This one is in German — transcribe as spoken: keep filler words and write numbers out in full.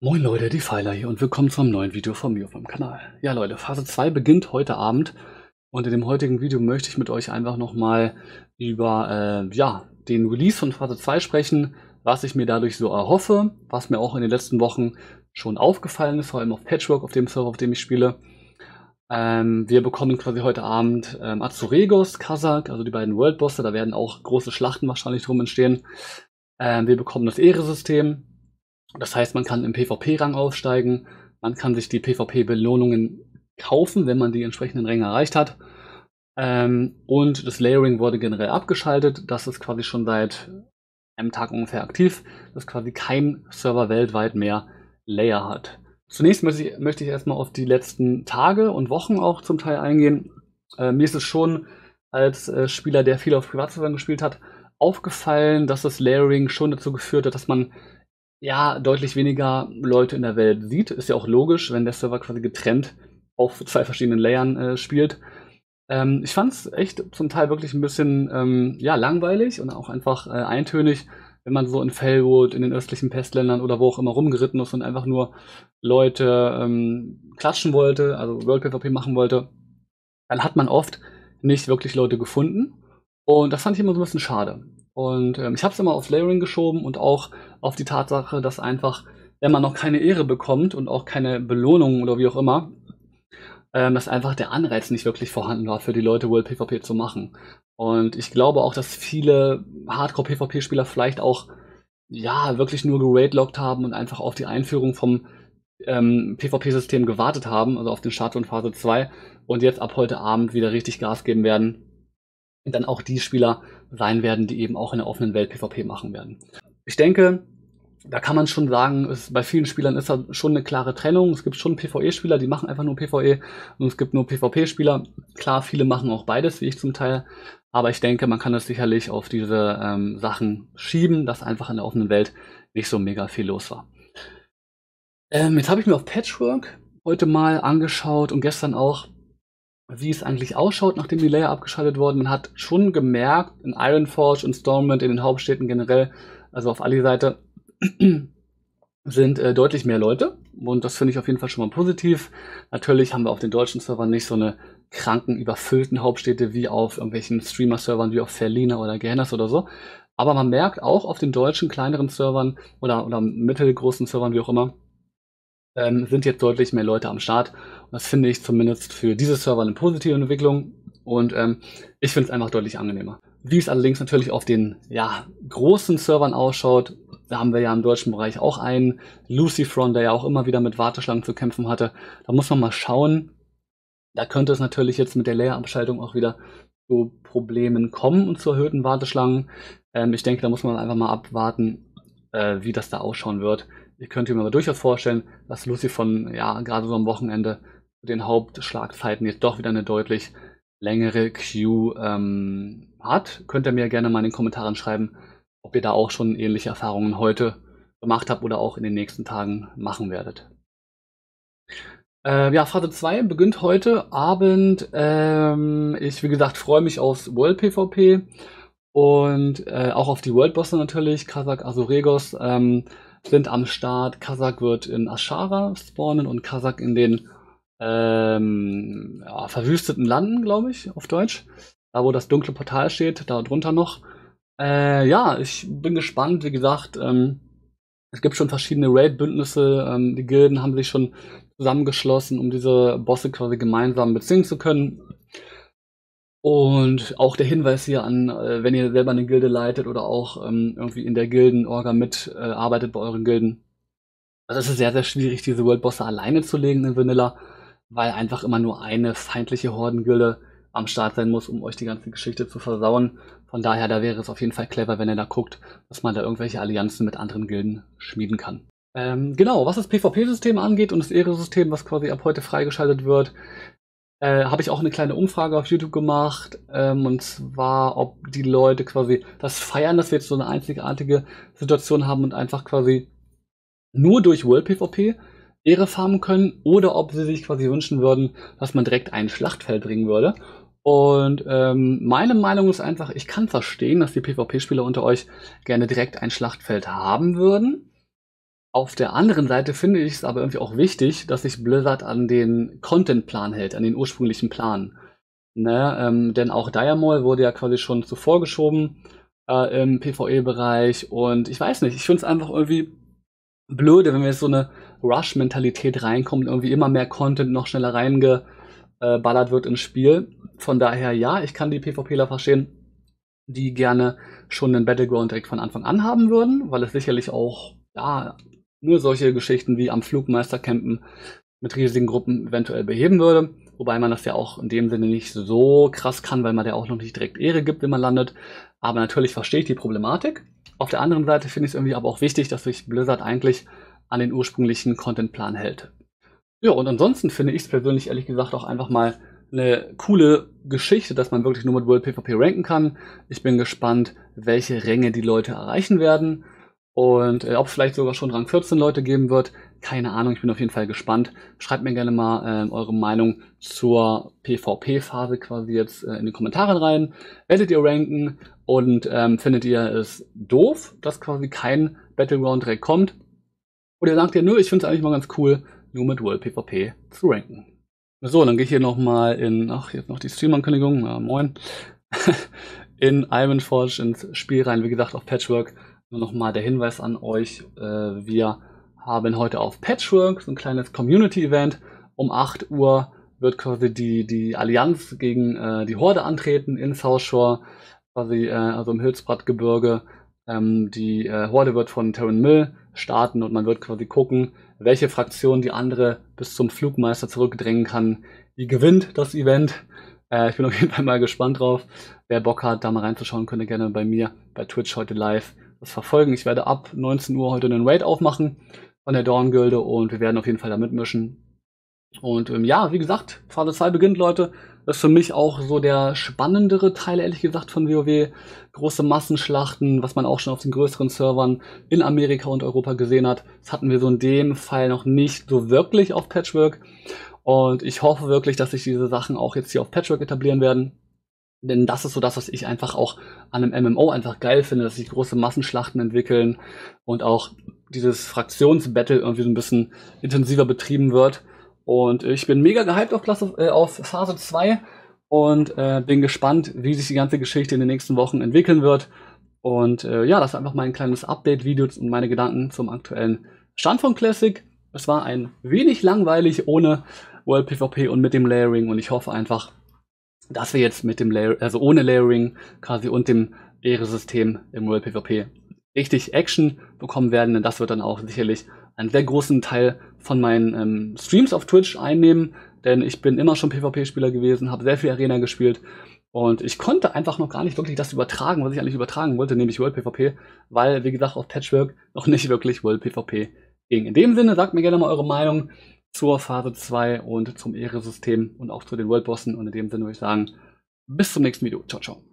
Moin Leute, die Pfeiler hier und willkommen zu einem neuen Video von mir auf meinem Kanal. Ja Leute, Phase zwei beginnt heute Abend und in dem heutigen Video möchte ich mit euch einfach nochmal über äh, ja, den Release von Phase zwei sprechen, was ich mir dadurch so erhoffe, was mir auch in den letzten Wochen schon aufgefallen ist, vor allem auf Patchwork, auf dem Server, auf dem ich spiele. Ähm, wir bekommen quasi heute Abend ähm, Azuregos, Kazakh, also die beiden Worldbosse, da werden auch große Schlachten wahrscheinlich drum entstehen. Ähm, wir bekommen das Ehre-System. Das heißt, man kann im PvP-Rang aufsteigen, man kann sich die PvP-Belohnungen kaufen, wenn man die entsprechenden Ränge erreicht hat. Ähm, und das Layering wurde generell abgeschaltet. Das ist quasi schon seit einem Tag ungefähr aktiv, dass quasi kein Server weltweit mehr Layer hat. Zunächst möchte ich, möchte ich erstmal auf die letzten Tage und Wochen auch zum Teil eingehen. Äh, mir ist es schon als äh, Spieler, der viel auf Privatservern gespielt hat, aufgefallen, dass das Layering schon dazu geführt hat, dass man ja deutlich weniger Leute in der Welt sieht. Ist ja auch logisch, wenn der Server quasi getrennt auf zwei verschiedenen Layern äh, spielt. Ähm, ich fand es echt zum Teil wirklich ein bisschen ähm, ja, langweilig und auch einfach äh, eintönig, wenn man so in Felwood, in den östlichen Pestländern oder wo auch immer rumgeritten ist und einfach nur Leute ähm, klatschen wollte, also World PvP machen wollte, dann hat man oft nicht wirklich Leute gefunden. Und das fand ich immer so ein bisschen schade. Und ähm, ich habe es immer aufs Layering geschoben und auch auf die Tatsache, dass einfach, wenn man noch keine Ehre bekommt und auch keine Belohnung oder wie auch immer, ähm, dass einfach der Anreiz nicht wirklich vorhanden war, für die Leute World PvP zu machen. Und ich glaube auch, dass viele Hardcore-PvP-Spieler vielleicht auch ja wirklich nur geradeloggt haben und einfach auf die Einführung vom ähm, PvP-System gewartet haben, also auf den Start von Phase zwei und jetzt ab heute Abend wieder richtig Gas geben werden und dann auch die Spieler sein werden, die eben auch in der offenen Welt PvP machen werden. Ich denke, da kann man schon sagen, es, bei vielen Spielern ist da schon eine klare Trennung. Es gibt schon PvE-Spieler, die machen einfach nur PvE und es gibt nur PvP-Spieler. Klar, viele machen auch beides, wie ich zum Teil. Aber ich denke, man kann das sicherlich auf diese ähm, Sachen schieben, dass einfach in der offenen Welt nicht so mega viel los war. Ähm, jetzt habe ich mir auf Patchwork heute mal angeschaut und gestern auch, wie es eigentlich ausschaut, nachdem die Layer abgeschaltet wurden. Man hat schon gemerkt, in Ironforge und Stormwind, in den Hauptstädten generell, also auf Ali-Seite, sind äh, deutlich mehr Leute. Und das finde ich auf jeden Fall schon mal positiv. Natürlich haben wir auf den deutschen Servern nicht so eine kranken, überfüllten Hauptstädte wie auf irgendwelchen Streamer-Servern wie auf Ferlina oder Gehennas oder so. Aber man merkt auch auf den deutschen kleineren Servern oder, oder mittelgroßen Servern, wie auch immer, ähm, sind jetzt deutlich mehr Leute am Start. Und das finde ich zumindest für diese Server eine positive Entwicklung. Und ähm, ich finde es einfach deutlich angenehmer. Wie es allerdings natürlich auf den ja, großen Servern ausschaut, da haben wir ja im deutschen Bereich auch einen Lucifron, der ja auch immer wieder mit Warteschlangen zu kämpfen hatte. Da muss man mal schauen. Da könnte es natürlich jetzt mit der Layer-Abschaltung auch wieder zu Problemen kommen und zu erhöhten Warteschlangen. Ähm, ich denke, da muss man einfach mal abwarten, äh, wie das da ausschauen wird. Ich könnte mir aber durchaus vorstellen, dass Lucifron ja gerade so am Wochenende zu den Hauptschlagzeiten jetzt doch wieder eine deutlich längere Queue ähm, hat. Könnt ihr mir gerne mal in den Kommentaren schreiben, ob ihr da auch schon ähnliche Erfahrungen heute gemacht habt oder auch in den nächsten Tagen machen werdet. Äh, ja, Phase zwei beginnt heute Abend. Ähm, ich, wie gesagt, freue mich aufs World PvP und äh, auch auf die World-Bosse natürlich. Kazakh, Azuregos ähm, sind am Start. Kazakh wird in Ashara spawnen und Kazakh in den ähm, ja, verwüsteten Landen, glaube ich, auf Deutsch. Da, wo das dunkle Portal steht, da drunter noch. Äh, ja, ich bin gespannt. Wie gesagt, ähm, es gibt schon verschiedene Raid-Bündnisse. Ähm, die Gilden haben sich schon zusammengeschlossen, um diese Bosse quasi gemeinsam bezwingen zu können. Und auch der Hinweis hier an, äh, wenn ihr selber eine Gilde leitet oder auch ähm, irgendwie in der Gilden-Orga mitarbeitet äh, bei euren Gilden. Also es ist sehr, sehr schwierig, diese World-Bosse alleine zu legen in Vanilla, weil einfach immer nur eine feindliche Hordengilde am Start sein muss, um euch die ganze Geschichte zu versauen. Von daher, da wäre es auf jeden Fall clever, wenn ihr da guckt, dass man da irgendwelche Allianzen mit anderen Gilden schmieden kann. Ähm, genau, was das PvP-System angeht und das Ehre-System, was quasi ab heute freigeschaltet wird, äh, habe ich auch eine kleine Umfrage auf YouTube gemacht, ähm, und zwar, ob die Leute quasi das feiern, dass wir jetzt so eine einzigartige Situation haben und einfach quasi nur durch World PvP Ehre farmen können, oder ob sie sich quasi wünschen würden, dass man direkt ein Schlachtfeld bringen würde. Und ähm, meine Meinung ist einfach, ich kann verstehen, dass die PvP-Spieler unter euch gerne direkt ein Schlachtfeld haben würden. Auf der anderen Seite finde ich es aber irgendwie auch wichtig, dass sich Blizzard an den Content-Plan hält, an den ursprünglichen Plan. Ne? Ähm, denn auch Diamol wurde ja quasi schon zuvor geschoben äh, im PvE-Bereich. Und ich weiß nicht, ich finde es einfach irgendwie blöde, wenn wir jetzt so eine Rush-Mentalität reinkommt, irgendwie immer mehr Content noch schneller reingeballert wird ins Spiel. Von daher, ja, ich kann die PvPler verstehen, die gerne schon einen Battleground direkt von Anfang an haben würden, weil es sicherlich auch, ja, nur solche Geschichten wie am Flugmeister campen mit riesigen Gruppen eventuell beheben würde. Wobei man das ja auch in dem Sinne nicht so krass kann, weil man ja auch noch nicht direkt Ehre gibt, wenn man landet. Aber natürlich verstehe ich die Problematik. Auf der anderen Seite finde ich es irgendwie aber auch wichtig, dass sich Blizzard eigentlich an den ursprünglichen Contentplan hält. Ja, und ansonsten finde ich es persönlich ehrlich gesagt auch einfach mal eine coole Geschichte, dass man wirklich nur mit World PvP ranken kann. Ich bin gespannt, welche Ränge die Leute erreichen werden. Und äh, ob es vielleicht sogar schon Rang vierzehn Leute geben wird, keine Ahnung, ich bin auf jeden Fall gespannt. Schreibt mir gerne mal äh, eure Meinung zur PvP-Phase quasi jetzt äh, in die Kommentare rein. Werdet ihr ranken und ähm, findet ihr es doof, dass quasi kein Battleground direkt kommt? Oder sagt ihr, nö, ich finde es eigentlich mal ganz cool, nur mit World PvP zu ranken. So, dann gehe ich hier nochmal in, ach, jetzt noch die Stream-Ankündigung, na, moin, in Ironforge ins Spiel rein, wie gesagt, auf Patchwork. Nur nochmal der Hinweis an euch, äh, wir haben heute auf Patchwork so ein kleines Community-Event. Um acht Uhr wird quasi die, die Allianz gegen äh, die Horde antreten in South Shore, quasi äh, also im Hülsbradgebirge. Ähm, die äh, Horde wird von Terran Mill starten und man wird quasi gucken, welche Fraktion die andere bis zum Flugmeister zurückdrängen kann. Die gewinnt das Event. Äh, ich bin auf jeden Fall mal gespannt drauf. Wer Bock hat, da mal reinzuschauen, könnt ihr gerne bei mir bei Twitch heute live das verfolgen. Ich werde ab neunzehn Uhr heute einen Raid aufmachen von der Dawn-Gilde und wir werden auf jeden Fall da mitmischen. Und ähm, ja, wie gesagt, Phase zwei beginnt, Leute. Das ist für mich auch so der spannendere Teil, ehrlich gesagt, von WoW. Große Massenschlachten, was man auch schon auf den größeren Servern in Amerika und Europa gesehen hat. Das hatten wir so in dem Fall noch nicht so wirklich auf Patchwork. Und ich hoffe wirklich, dass sich diese Sachen auch jetzt hier auf Patchwork etablieren werden. Denn das ist so das, was ich einfach auch an einem M M O einfach geil finde, dass sich große Massenschlachten entwickeln und auch dieses Fraktionsbattle irgendwie so ein bisschen intensiver betrieben wird. Und ich bin mega gehypt auf, Klasse, äh, auf Phase zwei und äh, bin gespannt, wie sich die ganze Geschichte in den nächsten Wochen entwickeln wird. Und äh, ja, das ist einfach mal ein kleines Update-Video und meine Gedanken zum aktuellen Stand von Classic. Es war ein wenig langweilig ohne World PvP und mit dem Layering und ich hoffe einfach, dass wir jetzt mit dem Layer, also ohne Layering quasi und dem Ehre-System im World PvP richtig Action bekommen werden, denn das wird dann auch sicherlich einen sehr großen Teil von meinen ähm, Streams auf Twitch einnehmen, denn ich bin immer schon PvP-Spieler gewesen, habe sehr viel Arena gespielt und ich konnte einfach noch gar nicht wirklich das übertragen, was ich eigentlich übertragen wollte, nämlich World PvP, weil, wie gesagt, auf Patchwork noch nicht wirklich World PvP ging. In dem Sinne, sagt mir gerne mal eure Meinung zur Phase zwei und zum Ehre-System und auch zu den World-Bossen. Und in dem Sinne würde ich sagen, bis zum nächsten Video. Ciao, ciao.